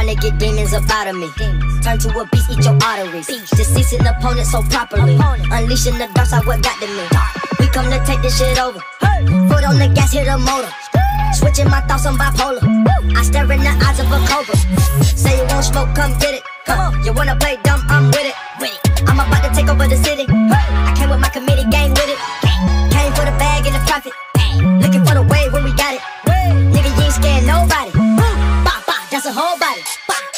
tryna get demons up out of me. Turn to a beast, eat your arteries. Deceasing opponent so properly. Unleashing the dark side, what got to me. We come to take this shit over. Foot on the gas, hit a motor. Switching my thoughts, I'm bipolar. I stare in the eyes of a cobra. Say you won't smoke, come get it. Come on, you wanna play dumb, I'm with it. I'm about to take over the city. I came with my committee gang with it. Came for the bag and the profit. Looking for the wave when we got it. Nigga, you ain't scared nobody. Bah, bah, that's a whole body. Bah.